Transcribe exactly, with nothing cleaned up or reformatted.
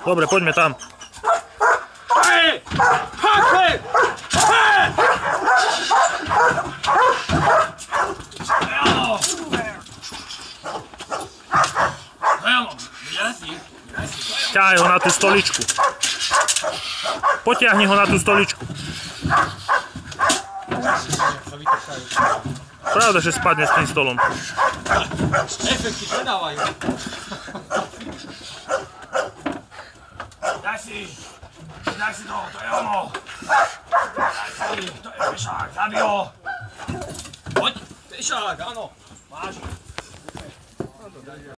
Dobre, poďme tam. Hej! Hej! Hej! Áno! Áno, jasný, jasný. Ťahaj ho na tú stoličku. Potiahni ho na tú stoličku. Pravda, že spadne s tým stolom. Efekty predávajú. Daj si, daj si to, to je ono. Daj si, to je pešák, zabij ho. Poď, pešák, áno, máš.